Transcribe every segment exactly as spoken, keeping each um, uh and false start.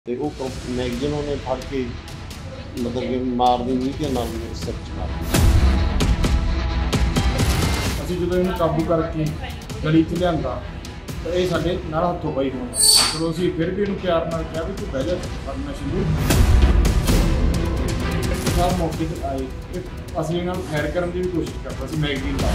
ਤੇ ਉਹ ਮੈਗਜ਼ੀਨ ਉਹਨੇ ਫੜ ਕੇ ਮਤਲਬ ਕਿ ਮਾਰਦੀ ਨਹੀਂ ਕਿ ਨਾਲ ਮੇਰੇ ਸਿਰ 'ਚ ਮਾਰਦੀ। ਅਸੀਂ ਜਦੋਂ ਇਹਨੂੰ ਕਾਬੂ ਕਰਕੇ ਗਲੀ 'ਚ ਲਿਆਂਦਾ ਤਾਂ ਇਹ ਸਾਡੇ ਨਾਲ ਹੱਥੋਂ ਪਾਈ ਹੋਣ, ਜਦੋਂ ਅਸੀਂ ਫਿਰ ਵੀ ਇਹਨੂੰ ਪਿਆਰ ਨਾਲ ਕਿਹਾ ਵੀ ਤੂੰ ਬਹਿ ਜਾ ਕਰਨਾ ਸ਼ੁਰੂ ਸਾਰ ਮੌਕੇ 'ਤੇ ਆਏ। ਅਸੀਂ ਨਾਲ ਫਾਇਰ ਕਰਨ ਦੀ ਵੀ ਕੋਸ਼ਿਸ਼ ਕਰਦਾ ਸੀ ਮੈਗਜ਼ੀਨ ਦਾ।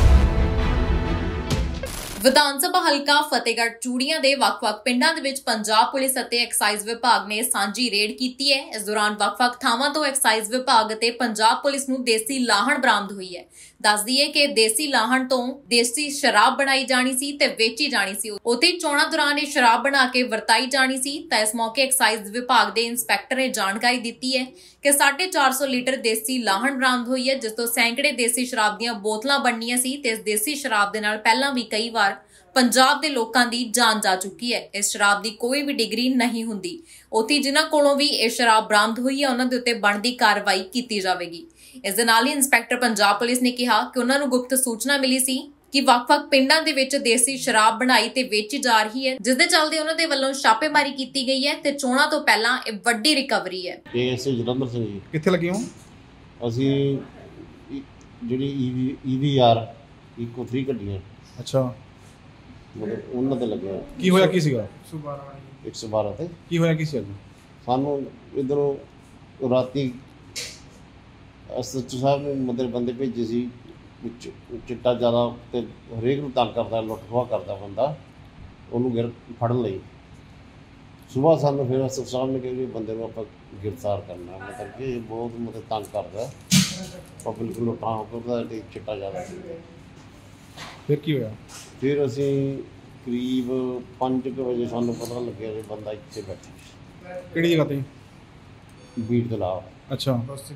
ਵਿਧਾਨ ਸਭਾ ਹਲਕਾ ਫਤਿਹਗੜ੍ਹ ਚੂੜੀਆਂ ਦੇ ਵੱਖ-ਵੱਖ ਪਿੰਡਾਂ ਦੇ ਵਿੱਚ ਪੰਜਾਬ ਪੁਲਿਸ ਅਤੇ ਐਕਸਾਈਜ਼ ਵਿਭਾਗ ਨੇ ਸਾਂਝੀ ਰੇਡ ਕੀਤੀ ਹੈ। ਇਸ ਦੌਰਾਨ ਵੱਖ-ਵੱਖ ਥਾਵਾਂ ਤੋਂ ਐਕਸਾਈਜ਼ ਵਿਭਾਗ ਅਤੇ ਪੰਜਾਬ ਪੁਲਿਸ ਨੂੰ ਦੇਸੀ ਲਾਹਣ ਬਰਾਮਦ ਹੋਈ ਹੈ। ਦੱਸਦੀ ਹੈ ਕਿ ਦੇਸੀ ਲਾਹਣ ਤੋਂ ਦੇਸੀ ਸ਼ਰਾਬ ਬਣਾਈ ਜਾਣੀ ਸੀ ਤੇ ਵੇਚੀ ਜਾਣੀ ਸੀ। ਉੱਥੇ ਚੋਣਾਂ ਦੌਰਾਨ ਇਹ ਸ਼ਰਾਬ ਬਣਾ ਕੇ ਵਰਤਾਈ ਜਾਣੀ ਸੀ। ਤਾਂ ਇਸ ਮੌਕੇ ਐਕਸਾਈਜ਼ ਵਿਭਾਗ ਦੇ ਇੰਸਪੈਕਟਰ ਨੇ ਜਾਣਕਾਰੀ ਦਿੱਤੀ ਹੈ ਕਿ ਸਾਢੇ ਚਾਰ ਸੌ ਲੀਟਰ ਦੇਸੀ ਲਾਹਣ ਬਰਾਮਦ ਹੋਈ ਹੈ, ਜਿਸ ਤੋਂ ਸੈਂਕੜੇ ਦੇਸੀ ਸ਼ਰਾਬ ਦੀਆਂ ਬੋਤਲਾਂ ਬਣਨੀਆਂ ਸੀ ਤੇ ਇਸ ਦੇਸੀ ਸ਼ਰਾਬ ਦੇ ਨਾਲ ਪਹਿਲਾਂ ਵੀ ਕਈ ਵਾਰ ਪੰਜਾਬ ਦੇ ਲੋਕਾਂ ਦੀ ਜਾਨ ਜਾ ਚੁੱਕੀ ਹੈ। ਇਸ ਸ਼ਰਾਬ ਦੀ ਕੋਈ ਵੀ ਡਿਗਰੀ ਨਹੀਂ ਹੁੰਦੀ। ਉੱਥੇ ਜਿਨ੍ਹਾਂ ਕੋਲੋਂ ਵੀ ਇਹ ਸ਼ਰਾਬ ਬਰਾਮਦ ਹੋਈ ਹੈ ਉਹਨਾਂ ਦੇ ਉੱਤੇ ਬਣਦੀ ਕਾਰਵਾਈ ਕੀਤੀ ਜਾਵੇਗੀ। ਇਸ ਦੇ ਨਾਲ ਹੀ ਇੰਸਪੈਕਟਰ ਪੰਜਾਬ ਪੁਲਿਸ ਨੇ ਕਿਹਾ ਕਿ ਉਹਨਾਂ ਨੂੰ ਗੁਪਤ ਸੂਚਨਾ ਮਿਲੀ ਸੀ ਕਿ ਵੱਖ-ਵੱਖ ਪਿੰਡਾਂ ਦੇ ਵਿੱਚ ਦੇਸੀ ਸ਼ਰਾਬ ਬਣਾਈ ਤੇ ਵੇਚੀ ਜਾ ਰਹੀ ਹੈ, ਜਿਸ ਦੇ ਚੱਲਦੇ ਉਹਨਾਂ ਦੇ ਵੱਲੋਂ ਛਾਪੇਮਾਰੀ ਕੀਤੀ ਗਈ ਹੈ ਤੇ ਚੋਣਾਂ ਤੋਂ ਪਹਿਲਾਂ ਇਹ ਵੱਡੀ ਰਿਕਵਰੀ ਹੈ। ਇਹ ਜਲੰਧਰ ਸਿੰਘ ਜੀ ਕਿੱਥੇ ਲੱਗੇ ਹੋ? ਅਸੀਂ ਜਿਹੜੀ ਈਵੀ ਈਵੀ ਆਰ ਇਕੋ ਥ੍ਰੀ ਗੱਡੀਆਂ ਅੱਛਾ ਮਤਲਬ ਉਹਨਾਂ ਤੇ ਲੱਗਿਆ। ਕੀ ਹੋਇਆ ਕੀ ਸੀਗਾ? ਇੱਕ ਸੌ ਬਾਰਾਂ ਤੇ ਕੀ ਹੋਇਆ ਕੀ ਸੀ? ਅੱਜ ਸਾਨੂੰ ਇੱਧਰੋਂ ਰਾਤੀ ਐਸਐਚਓ ਸਾਹਿਬ ਨੇ ਮਤਲਬ ਬੰਦੇ ਭੇਜੇ ਸੀ, ਚਿੱਟਾ ਜ਼ਿਆਦਾ ਤੇ ਹਰੇਕ ਨੂੰ ਤੰਗ ਕਰਦਾ, ਲੁੱਟ ਖੋਹ ਕਰਦਾ ਬੰਦਾ, ਉਹਨੂੰ ਗਿਰ ਫੜਨ ਲਈ ਸੁਬਾਹ ਸਾਨੂੰ ਫਿਰ ਐਸਐਚਓ ਸਾਹਿਬ ਨੇ ਕਿਹਾ ਵੀ ਬੰਦੇ ਨੂੰ ਆਪਾਂ ਗ੍ਰਿਫਤਾਰ ਕਰਨਾ, ਮਤਲਬ ਕਿ ਇਹ ਬਹੁਤ ਮਤਲਬ ਤੰਗ ਕਰਦਾ ਪਬਲਿਕ ਨੂੰ, ਲੁੱਟਾਂ ਕਰਦਾ ਤੇ ਚਿੱਟਾ ਜ਼ਿਆਦਾ। ਫਿਰ ਕੀ ਹੋਇਆ? ਫਿਰ ਅਸੀਂ ਕਰੀਬ ਪੰਜ ਕੁ ਵਜੇ ਸਾਨੂੰ ਪਤਾ ਲੱਗਿਆ ਕਿ ਬੰਦਾ ਇੱਥੇ ਬੈਠਾ। ਕਿਹੜੀ ਜਗ੍ਹਾ ਤੇ? ਬੀੜ ਤਲਾਬ। ਅੱਛਾ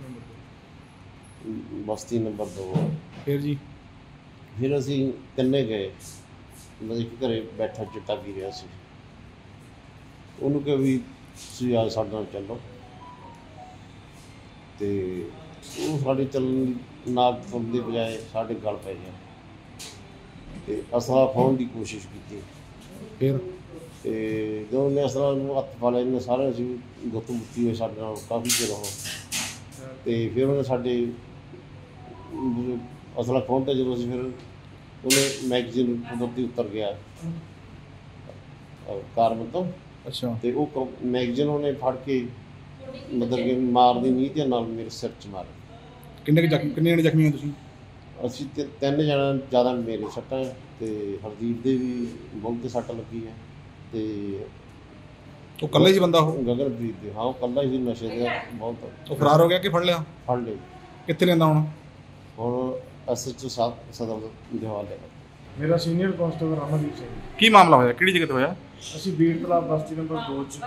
ਬਸਤੀ ਨੰਬਰ ਦੋ। ਫਿਰ ਜੀ? ਫਿਰ ਅਸੀਂ ਤਿੰਨੇ ਗਏ, ਮਤਲਬ ਕਿ ਘਰੇ ਬੈਠਾ ਚਿੱਟਾ ਪੀ ਰਿਹਾ ਸੀ। ਉਹਨੂੰ ਕਿਹਾ ਵੀ ਤੁਸੀਂ ਆ ਸਾਡੇ ਨਾਲ ਚੱਲੋ, ਤੇ ਉਹ ਸਾਡੇ ਚੱਲਣ ਨਾਲ ਤੁਰਨ ਦੀ ਬਜਾਏ ਸਾਡੇ ਗਲ ਪੈ ਗਿਆ ਤੇ ਅਸਲਾ ਫਾਉਣ ਦੀ ਕੋਸ਼ਿਸ਼ ਕੀਤੀ। ਫਿਰ ਤੇ ਜਦੋਂ ਉਹਨੇ ਅਸਲਾ ਨੂੰ ਹੱਥ ਪਾ ਲਿਆ, ਇਹਨੇ ਸਾਰੇ ਅਸੀਂ ਗੁੱਤ ਮੁੱਤੀ ਹੋਏ ਸਾਡੇ ਨਾਲ ਕਾਫੀ ਚਿਰ ਉਹ, ਤੇ ਫਿਰ ਉਹਨੇ ਸਾਡੇ ਅਸਲਾ ਫੋਨ ਤੇ ਜਦੋਂ ਅਸੀਂ ਫਿਰ ਉਹਨੇ ਮੈਗਜ਼ੀਨ ਕੁਦਰਤੀ ਉਤਰ ਗਿਆ ਕਾਰਬਨ ਤੋਂ। ਅੱਛਾ। ਤੇ ਉਹ ਮੈਗਜ਼ੀਨ ਉਹਨੇ ਫੜ ਕੇ ਮਤਲਬ ਕਿ ਮਾਰਦੀ ਨਹੀਂ ਤੇ ਨਾਲ ਮੇਰੇ ਸਿਰ 'ਚ ਮਾਰੇ। ਕਿੰਨੇ ਜ਼ਖਮੀ ਕਿੰਨੇ ਜਣੇ ਜ਼ਖਮੀ ਹੋ ਤੁਸੀਂ? ਅਸੀਂ ਤੇ ਤਿੰਨ ਜਣਾ, ਜ਼ਿਆਦਾ ਮੇਰੇ ਸੱਟਾਂ ਤੇ ਹਰਦੀਪ ਦੇ ਵੀ ਬਹੁਤ ਸੱਟ ਲੱਗੀ ਹੈ। ਤੇ ਉਹ ਇਕੱਲਾ ਹੀ ਬੰਦਾ? ਉਹ ਗਗਨਪ੍ਰੀਤ ਦੇ, ਹਾਂ ਉਹ ਇਕੱਲਾ ਹੀ ਸੀ, ਨਸ਼ੇ ਦੇ ਬਹੁਤ। ਉਹ ਫਰਾਰ ਹੋ ਗਿਆ ਕਿ ਫੜ ਲਿਆ? ਫੜ ਲਏ। ਕਿੱਥੇ ਲੈਂਦਾ ਹੁਣ? ਹੁਣ ਐਸਐਚਓ ਸਾਹਿਬ ਸਦਰ ਦੇ ਹਵਾਲੇ। ਮੇਰਾ ਸੀਨੀਅਰ ਕਾਂਸਟੇਬਲ ਅਮਰਦੀਪ ਸਿੰਘ। ਕੀ ਮਾਮਲਾ ਹੋਇਆ? ਕਿਹੜੀ ਜਗ੍ਹਾ ਤੇ ਹੋਇਆ? ਅਸੀਂ ਬੀੜ ਤਲਾਬ ਬਸਤੀ ਨੰਬਰ ਦੋ 'ਚ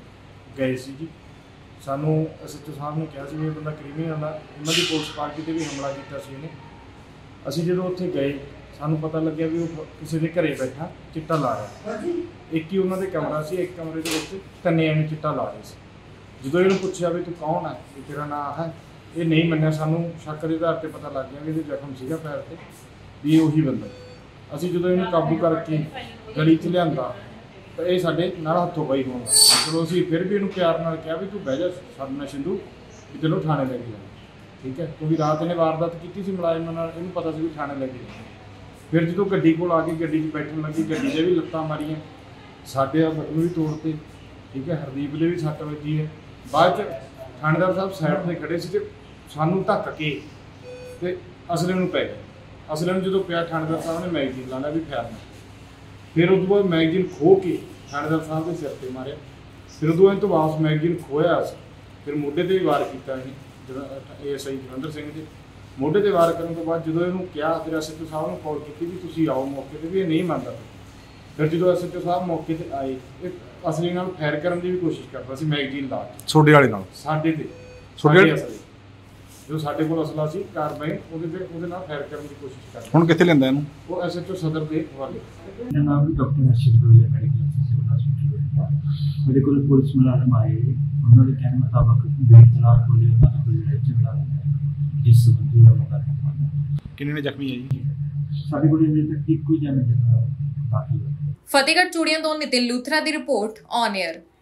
ਗਏ ਸੀ ਜੀ। ਸਾਨੂੰ ਐਸਐਚਓ ਸਾਹਿਬ ਨੇ ਕਿਹਾ ਸੀ ਵੀ ਇਹ ਬੰਦਾ ਕ੍ਰਿਮੀਨਲ ਆ, ਉਹਨਾਂ ਦੀ ਪੁਲਿਸ ਪਾਰਟੀ 'ਤੇ ਵੀ ਹਮਲਾ ਕੀਤਾ ਸੀ ਇਹਨੇ। ਅਸੀਂ ਜਦੋਂ ਉੱਥੇ ਗਏ ਸਾਨੂੰ ਪਤਾ ਲੱਗਿਆ ਵੀ ਉਹ ਕਿਸੇ ਦੇ ਘਰੇ ਬੈਠਾ ਚਿੱਟਾ ਲਾ ਰਿਹਾ। ਇੱਕ ਹੀ ਉਹਨਾਂ ਦੇ ਕਮਰਾ ਸੀ, ਇੱਕ ਕਮਰੇ ਦੇ ਵਿੱਚ ਤਿੰਨ ਜਣੇ ਚਿੱਟਾ ਲਾ ਰਹੇ ਸੀ। ਜਦੋਂ ਇਹਨੂੰ ਪੁੱਛਿਆ ਵੀ ਤੂੰ ਕੌਣ ਹੈ, ਵੀ ਤੇਰਾ ਨਾਂ ਹੈ, ਇਹ ਨਹੀਂ ਮੰਨਿਆ। ਸਾਨੂੰ ਸ਼ੱਕ ਦੇ ਆਧਾਰ 'ਤੇ ਪਤਾ ਲੱਗ ਗਿਆ ਵੀ ਇਹਦੇ ਜ਼ਖਮ ਸੀਗਾ ਪੈਰ 'ਤੇ, ਵੀ ਇਹ ਉਹੀ ਬੰਦਾ। ਅਸੀਂ ਜਦੋਂ ਇਹਨੂੰ ਕਾਬੂ ਕਰਕੇ ਗਲੀ 'ਚ ਲਿਆਂਦਾ ਤਾਂ ਇਹ ਸਾਡੇ ਨਾਲ ਹੱਥੋਂ ਪਾਈ ਹੋਣ, ਜਦੋਂ ਅਸੀਂ ਫਿਰ ਵੀ ਇਹਨੂੰ ਪਿਆਰ ਨਾਲ ਕਿਹਾ ਵੀ ਤੂੰ ਬਹਿ ਜਾ ਸਾਡੇ ਨਾਲ ਸਿੰਧੂ, ਵੀ ਚਲੋ ਥਾਣੇ ਲੈ ਕੇ ਜਾਣਾ, ਠੀਕ ਹੈ, ਕਿਉਂਕਿ ਰਾਤ ਇਹਨੇ ਵਾਰਦਾਤ ਕੀਤੀ ਸੀ ਮੁਲਾਜ਼ਮਾਂ ਨਾਲ, ਇਹਨੂੰ ਪਤਾ ਸੀ ਵੀ ਥਾਣੇ ਲੈ ਕੇ ਜਾਣਾ। ਫਿਰ ਜਦੋਂ ਗੱਡੀ ਕੋਲ ਆ ਕੇ ਗੱਡੀ 'ਚ ਬੈਠਣ ਲੱਗੀ, ਗੱਡੀ 'ਤੇ ਵੀ ਲੱਤਾਂ ਮਾਰੀਆਂ, ਸਾਡੇ ਆ ਬਟਨ ਵੀ ਤੋੜਤੇ, ਠੀਕ ਹੈ, ਹਰਦੀਪ ਦੇ ਵੀ ਸੱਟ ਵੱਜੀ ਹੈ। ਬਾਅਦ 'ਚ ਥਾਣੇਦਾਰ ਸਾਹਿਬ ਸਾਈਡ 'ਤੇ ਖੜ੍ਹੇ ਸੀ ਤੇ ਸਾਨੂੰ ਧੱਕ ਕੇ ਤੇ ਅਸਲੇ ਨੂੰ ਪੈ ਗਿਆ। ਅਸਲੇ ਨੂੰ ਜਦੋਂ ਪਿਆ, ਥਾਣੇਦਾਰ ਸਾਹਿਬ ਨੇ ਮੈਗਜ਼ੀਨ ਲਾ ਲਿਆ ਵੀ ਫੈਰਨਾ। ਫਿਰ ਉਸ ਤੋਂ ਬਾਅਦ ਮੈਗਜ਼ੀਨ ਖੋਹ ਕੇ ਥਾਣੇਦਾਰ ਸਾਹਿਬ ਦੇ ਸਿਰ 'ਤੇ ਮਾਰਿਆ। ਫਿਰ ਉਦੋਂ ਇਹ ਤੋਂ ਵਾਪਸ ਮੈਗਜ਼ੀਨ ਖੋਇਆ ਸੀ, ਫਿਰ ਮੋਢੇ 'ਤੇ ਵੀ ਵਾਰ ਕੀਤਾ ਇਹ ਜਿਹੜਾ A S I Jalandhar Singh ਦੇ ਮੋਢੇ 'ਤੇ ਵਾਰ ਕਰਨ ਤੋਂ ਬਾਅਦ ਜਦੋਂ ਇਹਨੂੰ ਕਿਹਾ, ਫਿਰ ਐਸਐਚਓ ਸਾਹਿਬ ਨੂੰ ਕਾਲ ਕੀਤੀ ਵੀ ਤੁਸੀਂ ਆਓ ਮੌਕੇ 'ਤੇ, ਵੀ ਇਹ ਨਹੀਂ ਮੰਨਦਾ। ਫਿਰ ਜਦੋਂ ਐਸਐਚਓ ਸਾਹਿਬ ਮੌਕੇ 'ਤੇ ਆਏ, ਇਹ ਅਸਲੀ ਨਾਲ ਫਾਇਰ ਕਰਨ ਦੀ ਵੀ ਕੋਸ਼ਿਸ਼ ਕਰਦਾ ਸੀ ਮੈਗਜ਼ੀਨ ਲਾ ਕੇ। ਛੋਟੇ ਵਾਲੇ ਨਾਲ? ਸਾਡੇ 'ਤੇ ਸਾਡੇ ਅਸਲੀ, ਜੋ ਸਾਡੇ ਕੋਲ ਅਸਲਾ ਸੀ ਕਾਰਬਾਈ, ਉਹਦੇ 'ਤੇ ਉਹਦੇ ਨਾਲ ਫਾਇਰ ਕਰਨ ਦੀ ਕੋਸ਼ਿਸ਼ ਕਰਦਾ। ਹੁਣ ਕਿੱਥੇ ਲੈਂਦਾ ਇਹਨੂੰ? ਉਹ ਐਸਐਚਓ ਸਦਰ ਦੇ ਹਵਾਲੇ। ਮੇਰਾ ਨਾਮ ਵੀ ਡਾਕਟਰ ਹਰਸ਼ਿਤ ਗੋਇਲ ਹੈ, ਮੈਡੀਕਲ ਅਫਸਰ ਹਸਪੀਟਲ। ਮੇਰੇ ਕੋਲ ਪੁਲਿਸ ਮੁਲਾਜ਼ਮ ਆਏ, ਉਹਨਾਂ ਦੇ ਕਹਿਣ ਮੁਤਾਬਕ ਬੀੜ ਤਲਾਬ ਕੋਲ ਉਹਨਾਂ ਦਾ ਕੋਈ ਲੜਾਈ ਝਗੜਾ ਹੋਇਆ, ਜਿਸ ਸੰਬੰਧੀ ਉਹ ਮੁਕੱਦਮਾ। ਕਿੰਨੇ ਨੇ ਜ਼ਖਮੀ ਹੈ ਜੀ? ਸਾਡੇ ਕੋਲ ਅਜੇ ਤੱਕ ਇੱਕੋ ਹੀ ਜਣਾ ਬਾਕੀ ਹੈ। ਫਤਿਹਗੜ੍ਹ ਚੂੜੀਆਂ ਤੋਂ ਨਿਤਿਨ ਲੂਥਰਾ ਦੀ ਰਿਪੋਰਟ ਔਨ 에ਅਰ।